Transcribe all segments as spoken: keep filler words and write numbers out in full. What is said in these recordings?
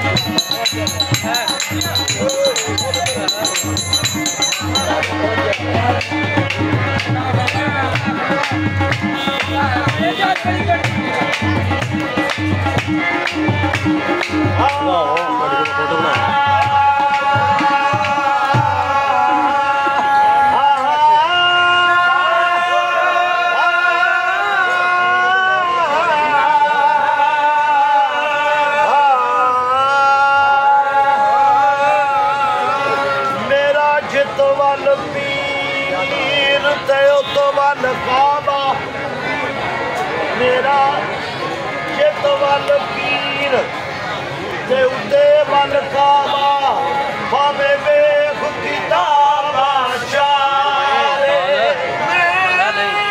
मेरा चित वल पीर ते उते वल काबा भावे वेख किताबा चारे मेरा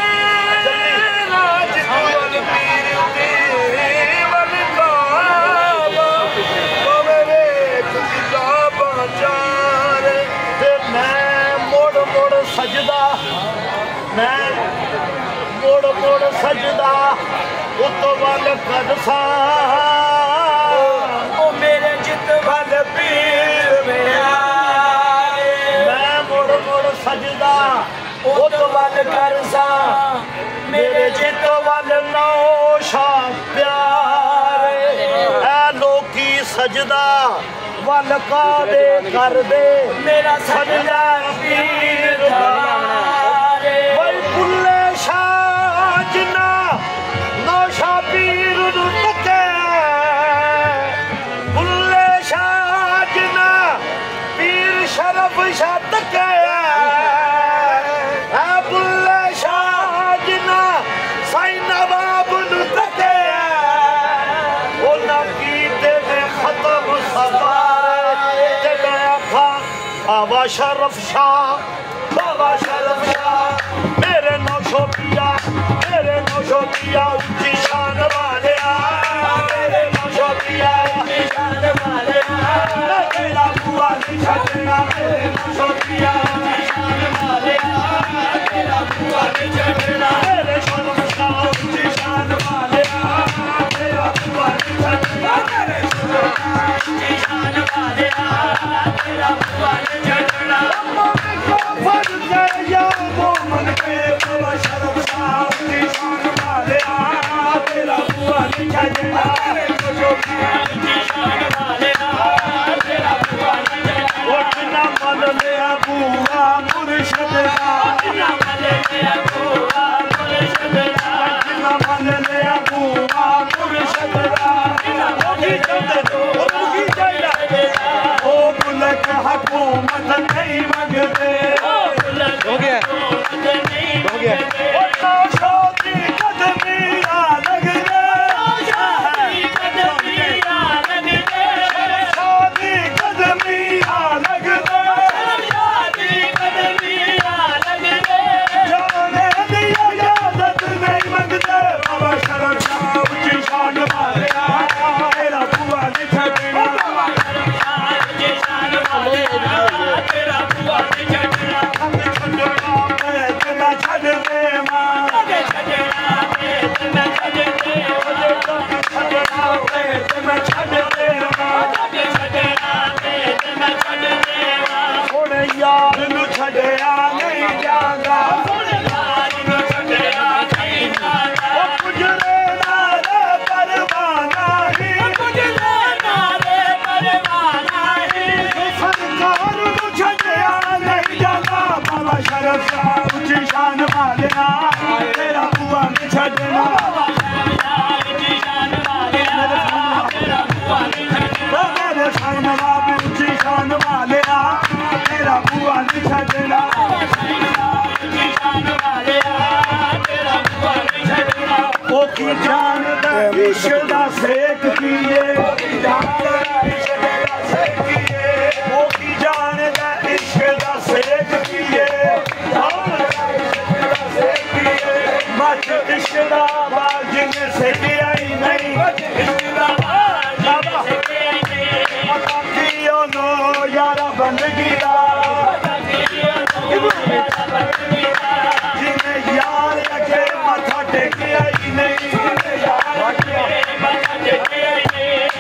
चित वल पीर ते वल काबा भावे वेख किताबा चारे ते मैं मुड़ मुड़ सजदा मैं मुड़ मुड़ सजदा उत वल कदसा ओ मेरे चित वल पीर मेरा मैं मुड़ मुड़ सजदा उत वल करसा मेरे चित वल नौशा प्यारे ऐ लोकी सजदा वल काबे कर दे मेरा सजदा पीर तारे वही पुल्ले शाह जिन्ना नौशा पीर नू तके पुल्ले शाह जिन्ना पीर शरफ शाह तके ऐ पुल्ले शाह जिन्ना साईं नवाब नू तके उन्हां कीते ने खत्म सफारे ते मैं आखां बाबा शरफ शाह बाबा शरफ शाह मेरे नौशो पिया मेरे नौशो पिया उच्ची शान वाले मेरे नौशो पिया उच्ची शान वाले तेरा बुआ नहीं छड़ना मेरे नौशो पिया उच्ची शान वाले तेरा बुआ नहीं छड़ना मेरे शरफ शाह उच्ची शान वाले तेरा बुआ नहीं छड़ना मेरे शरफ शाह उच्ची शान वाले तेरा बुआ नहीं छड़ना या मोमन के बाबा शरफ शाह उच्ची शान वाले तेरा बुआ नहीं छड़ना मेरे नौशो पिया उच्ची शान वाले तेरा बुआ नहीं छड़ना उठना मन लिया बुआ मुर्शिद दा उठना मन लिया बुआ मुर्शिद दा उठना मन लिया बुआ मुर्शिद दा मुखी चंद मुखी चाहिदा ओ बुलक हुकूमत नहीं मंगते हो गया हो गया ओ नौशो दी कदमिया लग गए नौशो दी कदमिया लग गए नौशो दी कदमिया लग गए नौशो दी कदमिया लग गए जाने दी इजाजत नहीं मंगते बाबा शरफ शाह उच्ची शान वाले तेरा बुआ नहीं छड़ना बाबा शरफ शाह उच्ची शान वाले तेरा बुआ नहीं छड़ना हम छड़ना मैं छड़ दे मां छड़ना मैं छड़ दे छड़ना मैं छड़ दे मां छड़ना मैं छड़ दे मां हुण यार नू छड़या नहीं जांदा हुण यार नू छड़या नहीं जांदा ओ गुजरे नाले परवाना ही गुजरे नाले परवाना ही सरकार नू छड़या नहीं जांदा बाबा शरफ शाह उच्ची शान वाले तेरा बुआ नहीं छड़ना बाबा शरफ शाह उच्ची शान वाले तेरा बुआ नहीं छड़ना मेरे साईं नवाब उच्ची शान वाले तेरा बुआ नहीं छड़ना बाबा शरफ शाह उच्ची शान वाले तेरा बुआ नहीं छड़ना ओ की जान दा इश्क दा सेक कीए ओ की जान दा इश्क दा सेक कीए ओ की जान दा इश्क दा सेक कीए मच इश्क दा बाज जिन्हें से आई नहीं इश्क दा बाज अकाकियों नो यारा बंदगी दा जिन्हें यार अगे मथा टेक आई नहीं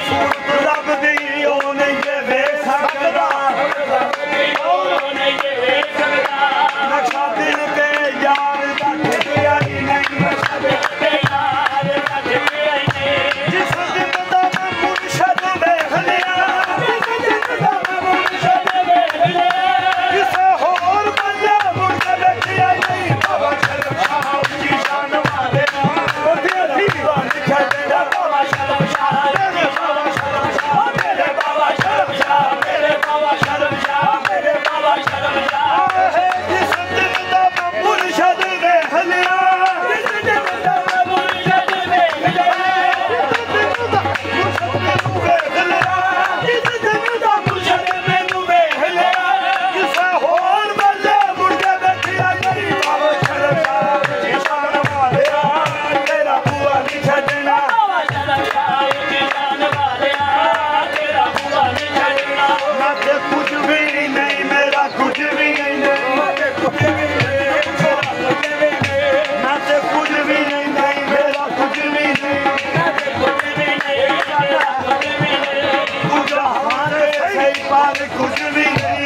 कुछ भी नहीं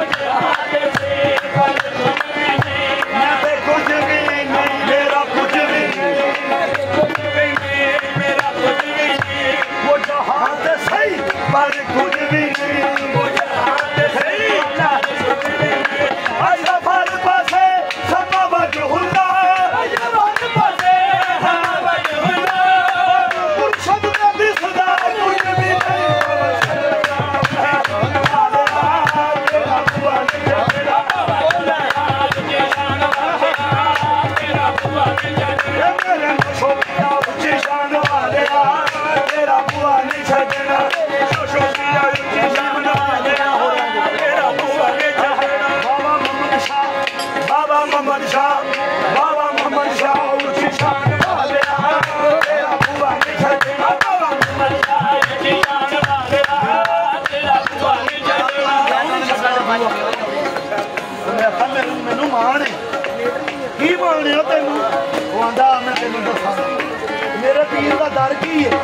मैं ते कुछ भी नहीं मेरा कुछ भी नहीं मेरा कुछ भी नहीं वो जहां से सही पर कुछ भी नहीं वो जहां से सही अच्छा फल पासे सब वजहुल्ला अच्छा फल पासे सब वजहुल्ला मुर्शद नबी सदा कुछ भी नहीं मैनू मान है की माने हो तेन वो आंदा मैं तेन दसा मेरे पीर का दर की है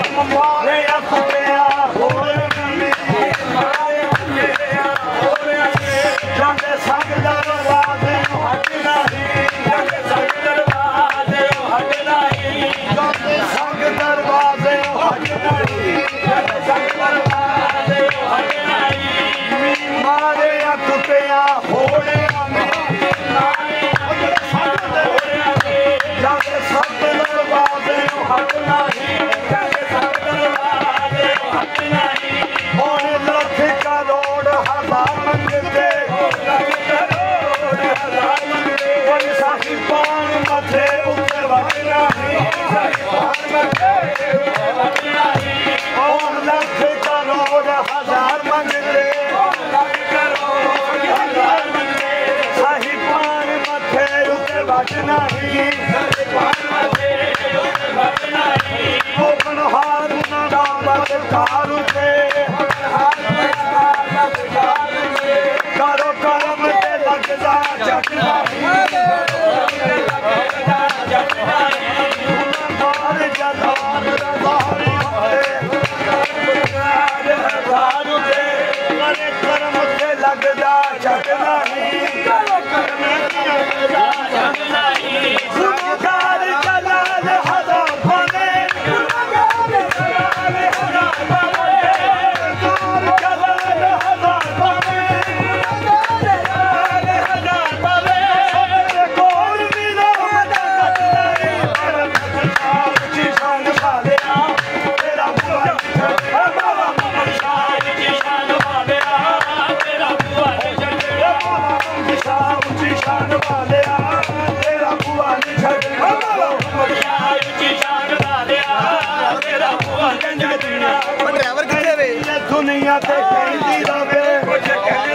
दुनिया ते कहती रवे कुछ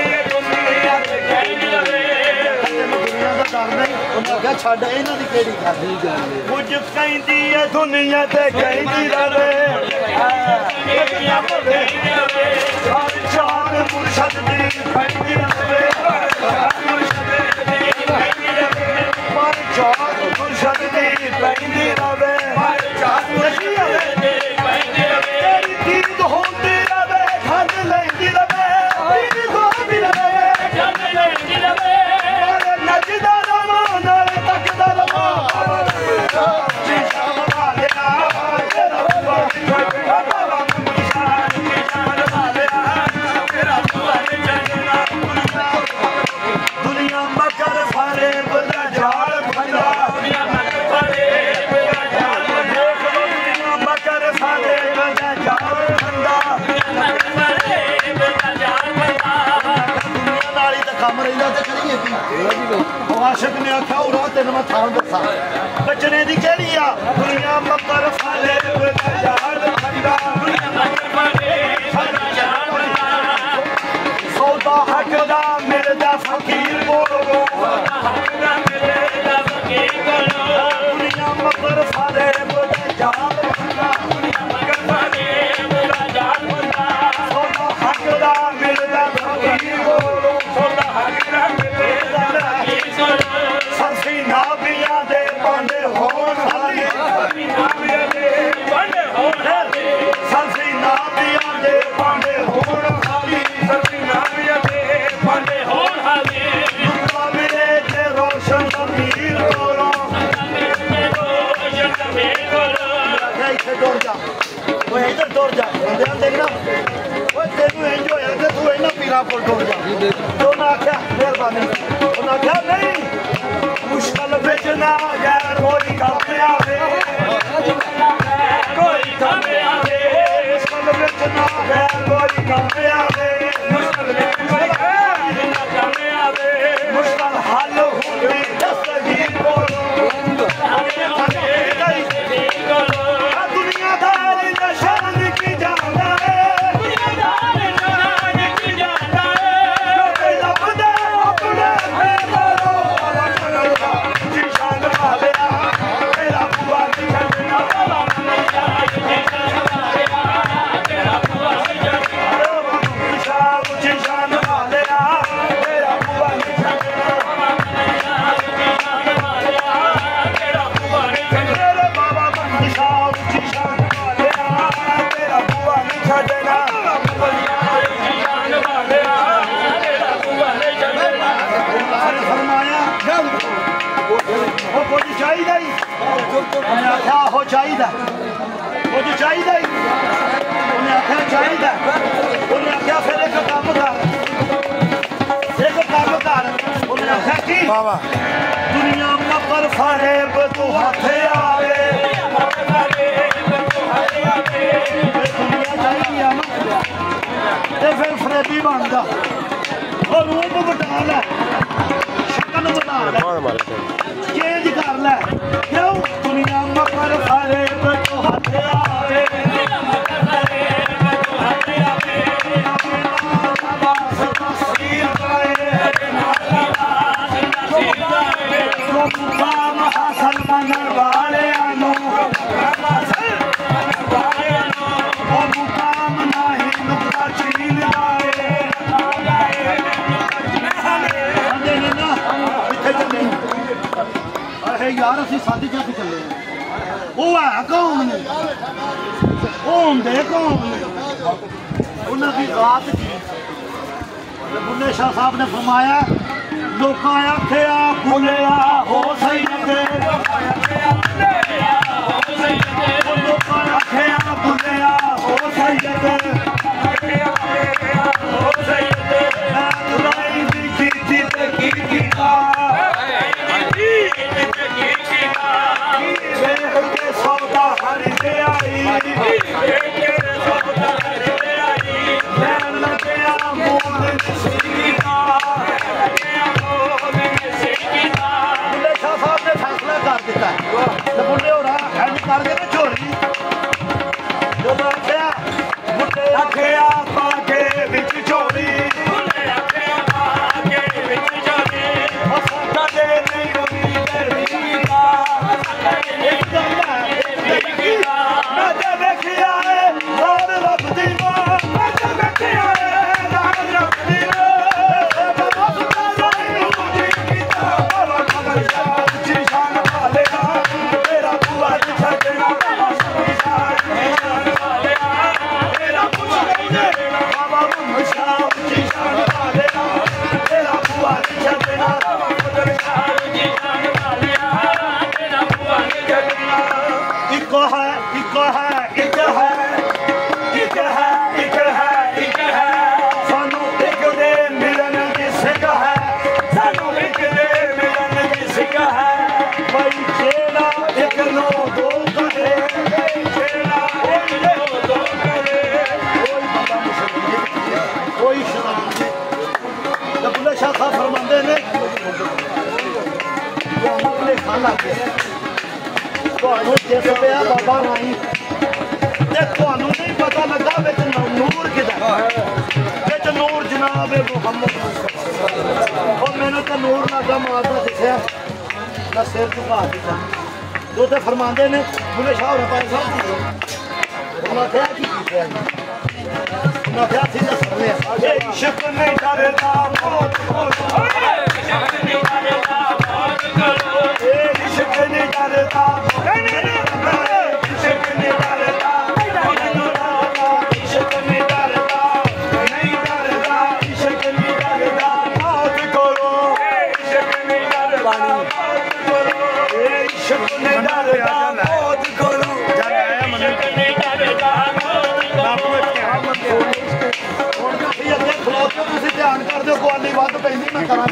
दुनिया ते कहती रवे दुनिया दा डर नहीं उन्हें क्या छड़ इन्हां दी केड़ी गल कुछ कहती है दुनिया ते कहती रवे दुनिया ते कहती रवे हर चांद मुर्शद दी कहती रवे मुर्शद दी कहती रवे हर चांद मुर्शद दी कहती रवे हर चांद मुर्शद दी कहती रवे तेरी दीद होंदी लेंदी रवे तेरी होंदी रवे जग लेंदी रवे नचदा रवा नाल तकदा रवा जी शान वालिया तेरा बुआ बाबा मुशान की शान वालिया तेरा बुआ जगना दुनिया मकर सारे बदा जाल फंदा दुनिया मकर सारे बदा जाल दुनिया मकर सारे बदा जाल फंदा कम रहा तो करिए आशिक ने आख्या उरा तेन मैं थां दसा बचने की केड़ी आ दुनिया मकर फाले सौदा हकदा मिलदा फकीर कोलो दुनिया मकर फाले सौदा हकदा मिलदा फकीर कोलो सरसी नाबिया दे पांडे होन हाली नाबिया दे पांडे होन साहब को टोक जा तो ना आख्या मेहरबानी उन्हें आख्या नहीं मुश्किल बिच ना गैर कोई कम आवे कोई कम आवे मुश्किल बिच ना गैर कोई कम आवे मुश्किल बिच ना कम आवे मुश्किल हल होंदी दस्तगीर कोलो दुनियादार नशान की जाना है दुनियादार नशान की जाना है जो लबदा अपने जिशान वाले तेरा बुआ दिखना बाबा जिशान वाले तेरा बुआ दिखना जिशान वाले तेरा बुआ दिखना तेरा बुआ दिखना बाबा जिशान जिशान वाले तेरा बुआ दिखना जिशान वाले तेरा बुआ दिखना फरमाया वो कुछ चाहिए ही उन्हें आख्या हो चाहिए कुछ चाहिए ही उन्हें आख्या चाहिए उन्हें आख्या फिर एक काम कर एक काम कर उन्हें आख्या की दुनिया मकर फरेब तू हाथ आवे दुनिया चाहिए ते फिर फरेबी बनता और रूप बटा लै शक्ल बना लै चेंज कर लै क्यों दुनिया मकर फरेब तो हाथ आवे मुकाम हासिल मनण वालियां मुकाम नहीं नुकता छीन जाए यार असी सादी चक चले वो है कौन ने वो होंदे कौन ने उन्होंने बात की बुल्ले शाह साहब ने फरमाया लोकां आखिया बुलिया हो सैयद लोकां आखिया बुलिया हो सैयद लड़ाई दी कीती ते की कीता वेख के सौदा हरी ते आई वेख के सौदा हरी ते आई लैन लग्या मोल सीता बुल्ले शाह साहब ने फैसला कर दिता तो बुल्ले हो रहा इंज करके ना झोली जो आख्या बुल्ले आख्या पाके विच झोली बुल्ले आख्या पाके विच झोली ओ साडा दे नहीं होंदी तेरी का एक गल है मैं ते देखिया है लाल रब दी मां मैं ते देखिया है लाल रब दी इको है इको है इक है इक है इक है इक है सानू एक दे मिलन की सिक है सानू एक दे मिलन की सिक है भाई जेड़ा एक नो दो करे जेड़ा एक नो दो करे कोई बंदा मुसलमान कोई शराब नहीं तो बुल्ले शाह साहब फरमाते ने वो अपने खाना के ਤੁਹਾਨੂੰ ਜਿਸ ਪਿਆ ਬਾਬਾ ਰਾਈ ਤੇ ਤੁਹਾਨੂੰ ਨਹੀਂ ਪਤਾ ਲੱਗਾ ਵਿੱਚ ਨੂਰ ਕਿਹਦਾ ਵਿੱਚ ਨੂਰ ਜਨਾਬ ਮੁਹੰਮਦ ਉਹ ਮੈਨੂੰ ਤਾਂ ਨੂਰ ਲੱਗਾ ਮਾਰਦਾ ਦਿਖਿਆ ਤਾਂ ਸਿਰ ਝੁਕਾ ਦਿੱਤਾ ਉਹ ਤੇ ਫਰਮਾਉਂਦੇ ਨੇ ਬੁੱਲੇ ਸ਼ਾਹ ਹੋਰਾਂ ਪਾਏ ਸਾਹਿਬ ਉਹਨਾਂ ਕਿਹਾ ਕੀ ਕੀਤਾ ਉਹਨਾਂ ਕਿਹਾ ਸੀ ਦੱਸਣੇ ਇਹ ਇਸ਼ਕ ਨਹੀਂ ਡਰਦਾ ਮੌਤ ਕੋਲੋਂ ਇਸ਼ਕ ਨਹੀਂ ਡਰਦਾ ਮੌਤ ਕੋਲੋਂ ਇਹ ਇਸ਼ਕ ਨਹੀਂ ਡਰਦਾ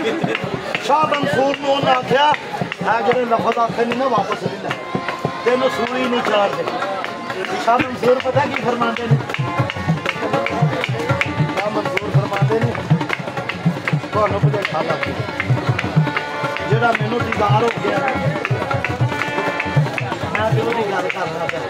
शाह मंसूर ने उन्हें आख्या है जो लफज आखे नहीं ना वापस नहीं लै तेन सूली नहीं चार दे। शाह मंसूर पता की फरमाते ने शाह मंसूर फरमाते ने तुहानू भुलेखा लग गया जेड़ा मैनू दीदार हो गया मैं तो ओहदी गल करना पिया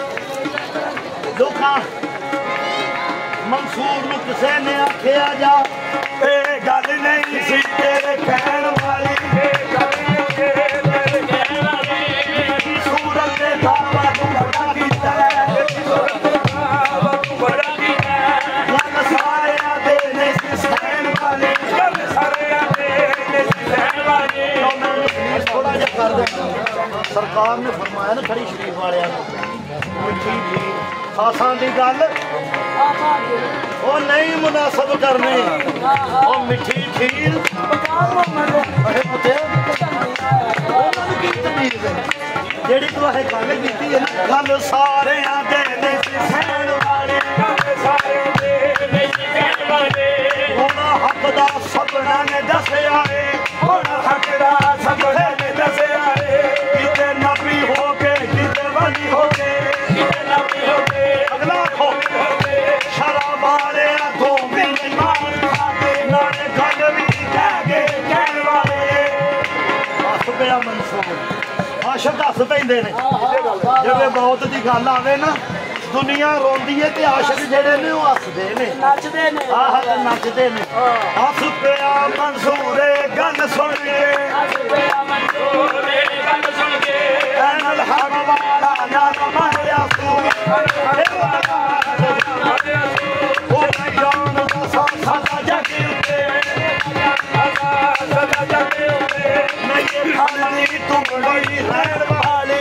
लोकां मंसूर नूं किसे ने आख्या जा ए गल नहीं सी तेरे कहण वाली ए गल नहीं तेरे कहण वाली सूरत दे दावा तू बड़ा कीता है सूरत दे दावा तू बड़ा कीता है गल सारियां दे नहीं सी सहण वाली गल सारियां दे नहीं सी सहण वाली थोड़ा जिहा कर दे सरकार ने फरमाया ना खड़ी शरीफ वालियां नूं मिठी जी खासां दी गल वो नहीं मुनासब करने वो मिठी खीर जेड़ी तू अहे गल कीती है गल सारे दे नहीं सी सहण वाले गल सारे दे नहीं सी सहण वाले होना हक दा सबना ने दसया है होना हक दा सबना ने दसया है किते नबी हो के किते वली हो के किते नबी हो के अगला हो के शराब वाले दो महीने मान खाते नाले गल भी कह के कहण वाले बस गया मंसूर आशिक हस पैंदे ने जिवें मौत दी गल आवे ना दुनिया रोंदी है ते आशिक जेड़े ने वो हसदे ने नचदे ने आह ते नचदे ने हस पिया मंसूर गल सुन के हस पिया मंसूर गल सुन के ऐनल हक वाला ना मारिया तू ओ जान दा सदा जगे उते सदा जगे उते नहीं खाली तुम बड़ी रहन वाली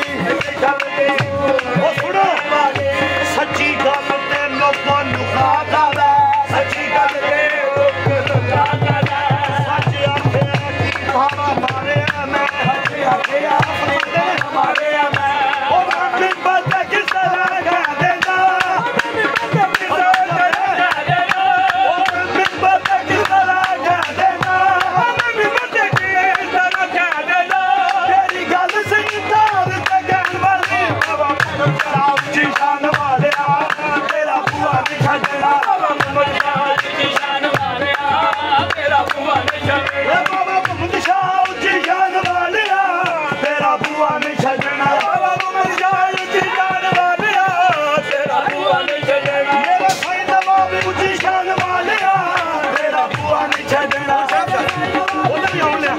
ओ सुनो सच्ची गल ते लोकां नूं खाता दा सच्ची गल ते लोकां नूं खाता सच आखे की भावा मारे मैं सच आखे अपने ते मारे मैं ओ मैं पता किस तरह गा देना मैं पता किस तरह गा देना ओ मैं पता किस तरह गा देना मैं पता किस तरह गा देना तेरी गल सही तार ते गल वाली बाबा शराब दी शान वाले तेरा बुआ नहीं छड़ना बाबा मुहम्मद दी शान वाले तेरा बुआ नहीं छड़ना बाबा मुहम्मद शाह दी शान वाले तेरा बुआ नहीं छड़ना बाबा मुहम्मद दी शान वाले तेरा बुआ नहीं छड़ना मेरा भाई नवाब दी शान वाले तेरा बुआ नहीं छड़ना उधर ही आउले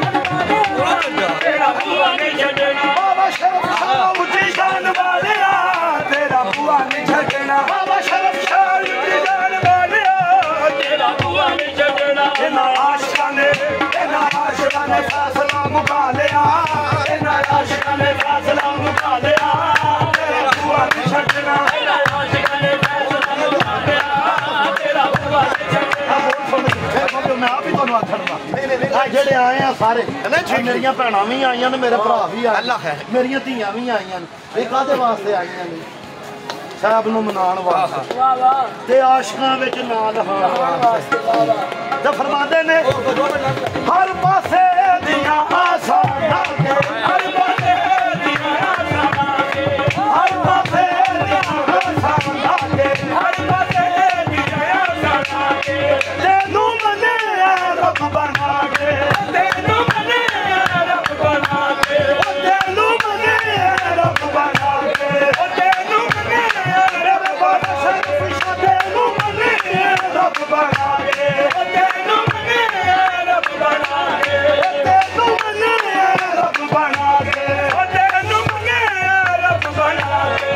तेरा बुआ नहीं छड़ना बाबा शरफ शाह दी शान वाले तेरा बुआ नहीं छड़ना बाबा शरफ शाह दी शान वाले तेरा बुआ नहीं छड़ना इना आशिकां ने इना आशिकां ने फैसला मुका लिया इना आशिकां ने फैसला मुका लिया तेरा बुआ नहीं छड़ना इना आशिकां ने फैसला मुका लिया तेरा बुआ नहीं छड़ना मैं आप ही तुहानू आखणगा आ जेड़े आए आ सारे मेरियां भैणां भी आईयां ने मेरे भरा भी आए मेरियां धीआं भी आईयां ने ਇਹ ਕਾਹਦੇ ਵਾਸਤੇ ਆਈਆਂ ਨੇ ਸਾਹਿਬ ਨੂੰ ਮਨਾਉਣ ਵਾਸਤੇ ਵਾਹ ਵਾਹ ਤੇ ਆਸ਼ਕਾਂ ਵਿੱਚ ਨਾਂ ਲਹਾਉਣ ਵਾਸਤੇ ਤੇ ਫਰਮਾਉਂਦੇ ਨੇ ਹਰ ਪਾਸੇ ਦੀਆਂ ਆਸਾਂ ਲਾ ਕੇ ਹਰ ਪਾਸੇ ਦੀਆਂ ਆਸਾਂ ਲਾ ਕੇ ਹਰ ਪਾਸੇ ਦੀਆਂ ਆਸਾਂ ਲਾ ਕੇ ਹਰ ਪਾਸੇ ਦੀਆਂ ਆਸਾਂ ਲਾ ਕੇ ਤੈਨੂੰ ਮੰਨਿਆ ਰੱਬ ਬਣਾ ਕੇ ਤੈਨੂੰ ਮੰਨਿਆ ਰੱਬ ਬਣਾ ਕੇ ਤੈਨੂੰ ਮੰਨਿਆ ਰੱਬ ਬਣਾ ਕੇ ਤੈਨੂੰ ਮੰਨਿਆ ਰੱਬ ਬਣਾ ਸ਼ਰਫ ਸ਼ਾਹ ਤੈਨੂੰ ਮੰਨਿਆ ਰੱਬ ਬਣਾ ਕੇ ਤੈਨੂੰ ਮੰਨਿਆ ਰੱਬ ਬਣਾ ਕੇ ਤੈਨੂੰ ਮੰਨਿਆ ਰੱਬ ਬਣਾ ਕੇ ਤੈਨੂੰ ਮੰਨਿਆ ਰੱਬ ਬਣਾ ਕੇ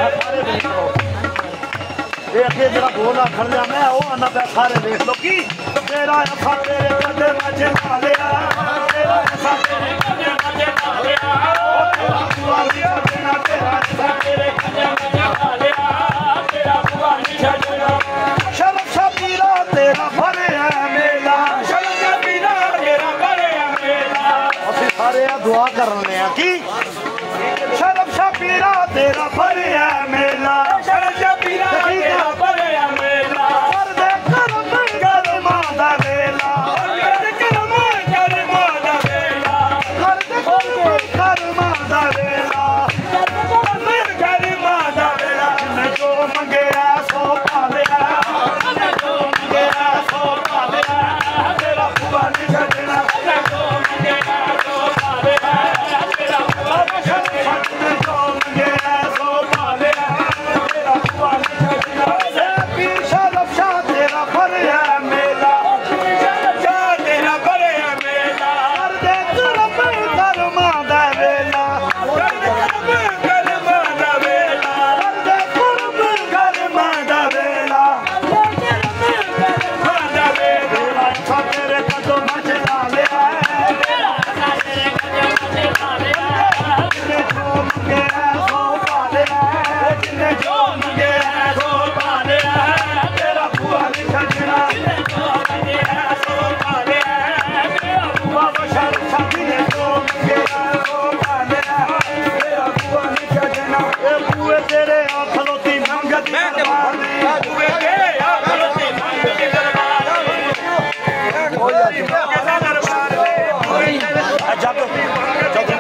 ਇਹ ਅੱਗੇ ਜਿਹੜਾ ਬੋਲ ਆਖਣ ਲਿਆ ਮੈਂ ਉਹ ਆਨਾ ਪਿਆ ਸਾਰੇ ਵੇਖ ਲੋ ਕੀ ਤੇਰਾ ਅਸਾਂ ਤੇਰੇ ਕਦੇ ਮੱਝ ਮਾਲਿਆ ਤੇਰਾ ਅਸਾਂ ਤੇਰੇ ਕਦੇ ਮੱਝ ਮਾਲਿਆ ਤੇਰਾ ਬੁਆ ਲਿਆ ਬਿਨਾ ਤੇਰਾ ਅਸਾਂ ਤੇਰੇ ਕਦੇ ਮੱਝ ਮਾਲਿਆ ਤੇਰਾ ਬੁਆ ਨਹੀਂ ਛੱਡਣਾ ਸ਼ਰਫ ਸ਼ਬੀਰਾ ਤੇਰਾ ਭਰਿਆ ਮੇਲਾ ਸ਼ਰਫ ਸ਼ਬੀਰਾ ਤੇਰਾ ਭਰਿਆ ਮੇਲਾ ਅਸੀਂ ਸਾਰੇ ਆ ਦੁਆ ਕਰਨ ਲਿਆ ਕੀ ਸ਼ਰਫ ਸ਼ਬੀਰਾ ਤੇਰਾ ਭਰਿਆ ਮੇਲਾ ਸ਼ਰਫ ਸ਼ਬੀਰਾ ਤੇਰਾ ਭਰਿਆ ਮੇਲਾ ਕਰ ਦੇ ਕਰਮ ਕਰਮਾਂ ਦਾ ਵੇਲਾ ਕਰ ਦੇ ਕਰਮ ਕਰਮਾਂ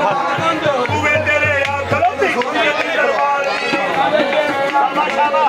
बूहे तेरे आखरो दी दरबार शाबाश शाबाश